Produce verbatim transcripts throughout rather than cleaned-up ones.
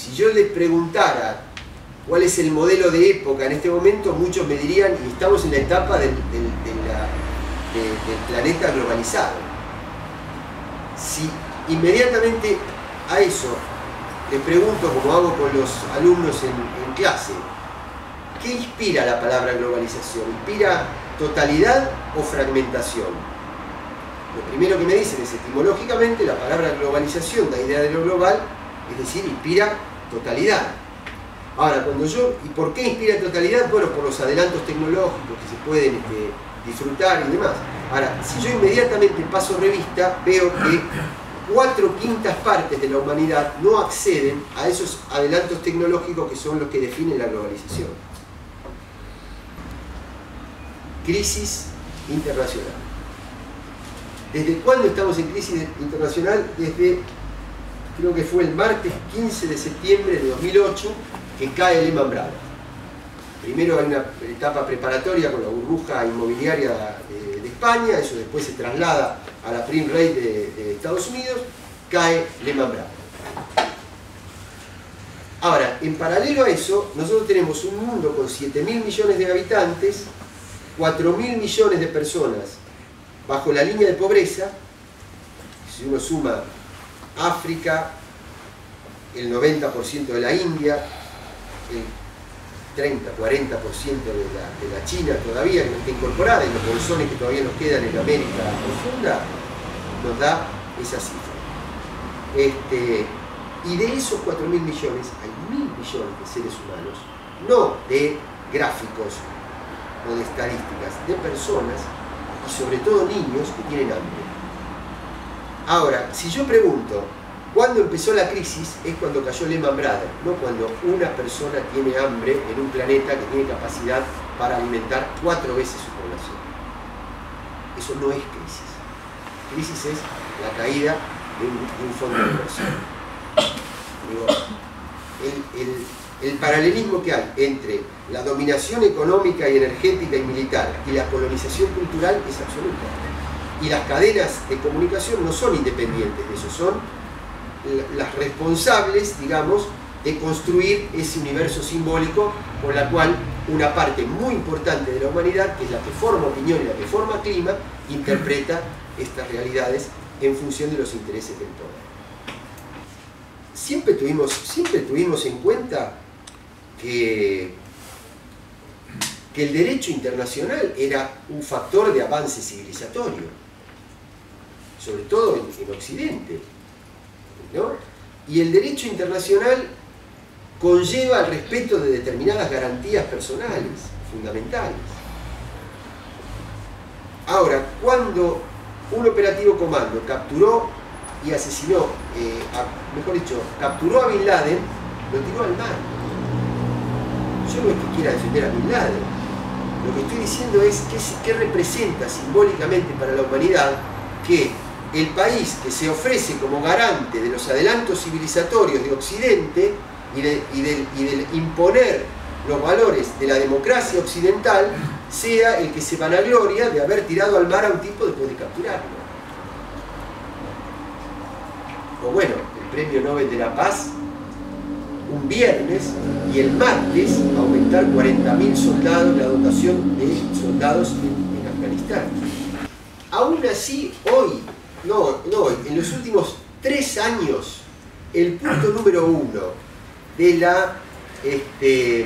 si yo les preguntara cuál es el modelo de época en este momento, muchos me dirían, y estamos en la etapa del, del, de la, de, del planeta globalizado. Si inmediatamente a eso les pregunto, como hago con los alumnos en, en clase, ¿qué inspira la palabra globalización? ¿Inspira totalidad o fragmentación? Lo primero que me dicen es, etimológicamente, la palabra globalización, la idea de lo global, es decir, inspira totalidad. Ahora, cuando yo, ¿y por qué inspira totalidad? Bueno, por los adelantos tecnológicos que se pueden este, disfrutar y demás. Ahora, si yo inmediatamente paso revista, veo que cuatro quintas partes de la humanidad no acceden a esos adelantos tecnológicos que son los que definen la globalización. Crisis internacional. ¿Desde cuándo estamos en crisis internacional? Desde, creo que fue el martes quince de septiembre de dos mil ocho, que cae Lehman Brothers. Primero hay una etapa preparatoria con la burbuja inmobiliaria de, de España, eso después se traslada a la prime rate de, de Estados Unidos, cae Lehman Brothers. Ahora, en paralelo a eso, nosotros tenemos un mundo con siete mil millones de habitantes, cuatro mil millones de personas bajo la línea de pobreza. Si uno suma África, el noventa por ciento de la India, el treinta, cuarenta por ciento de la, de la China todavía que no está incorporada, y los bolsones que todavía nos quedan en América profunda, nos da esa cifra. Este, y de esos cuatro mil millones, hay mil millones de seres humanos, no de gráficos o de estadísticas, de personas, y sobre todo niños que tienen hambre. Ahora, si yo pregunto, ¿cuándo empezó la crisis? Es cuando cayó Lehman Brothers, no cuando una persona tiene hambre en un planeta que tiene capacidad para alimentar cuatro veces su población. Eso no es crisis. Crisis es la caída de un, de un fondo de inversión. Digo, el, el, el paralelismo que hay entre la dominación económica y energética y militar y la colonización cultural es absoluta. Y las cadenas de comunicación no son independientes de eso, son las responsables, digamos, de construir ese universo simbólico con la cual una parte muy importante de la humanidad, que es la que forma opinión y la que forma clima, interpreta estas realidades en función de los intereses del poder. Siempre tuvimos, siempre tuvimos en cuenta que, que el derecho internacional era un factor de avance civilizatorio, sobre todo en, en Occidente, ¿no? Y el derecho internacional conlleva el respeto de determinadas garantías personales, fundamentales. Ahora, cuando un operativo comando capturó y asesinó, eh, a, mejor dicho, capturó a Bin Laden, lo tiró al mar. Yo no es que quiera defender a Bin Laden, lo que estoy diciendo es qué representa simbólicamente para la humanidad que el país que se ofrece como garante de los adelantos civilizatorios de Occidente y de, y de, y de imponer los valores de la democracia occidental sea el que se vanagloria de haber tirado al mar a un tipo después de capturarlo. O bueno, el Premio Nobel de la Paz un viernes y el martes aumentar cuarenta mil soldados, la dotación de soldados en, en Afganistán. Aún así, hoy, no, no, en los últimos tres años, el punto número uno de la, este,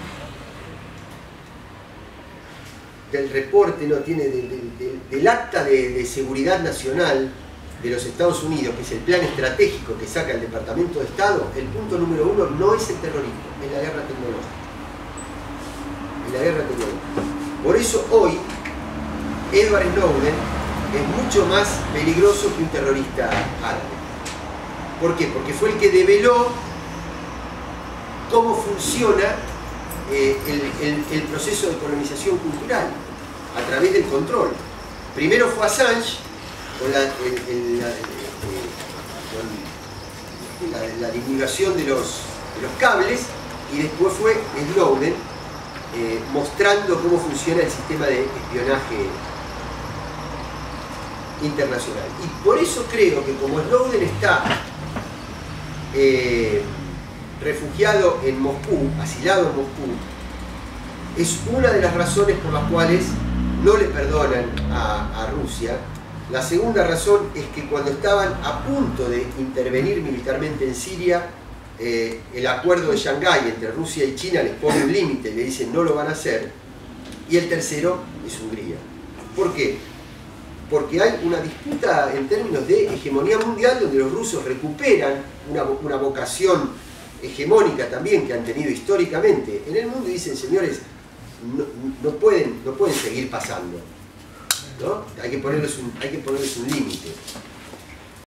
del reporte, no tiene, del, del, del acta de, de seguridad nacional de los Estados Unidos, que es el plan estratégico que saca el Departamento de Estado, el punto número uno no es el terrorismo, es la guerra tecnológica. Es la guerra tecnológica. Por eso hoy, Edward Snowden es mucho más peligroso que un terrorista árabe. ¿Por qué? Porque fue el que develó cómo funciona eh, el, el, el proceso de colonización cultural a través del control. Primero fue Assange con la, el, el, la, con la, la divulgación de los, de los cables, y después fue Snowden eh, mostrando cómo funciona el sistema de espionaje internacional. Y por eso creo que como Snowden está eh, refugiado en Moscú, asilado en Moscú, es una de las razones por las cuales no le perdonan a, a Rusia. La segunda razón es que cuando estaban a punto de intervenir militarmente en Siria, eh, el acuerdo de Shanghái entre Rusia y China les pone un límite, le dicen no lo van a hacer. Y el tercero es Hungría. ¿Por qué? Porque hay una disputa en términos de hegemonía mundial donde los rusos recuperan una, una vocación hegemónica también que han tenido históricamente en el mundo y dicen, señores, no, no, pueden, no pueden seguir pasando, ¿no? Hay que ponerles un, hay que ponerles un límite.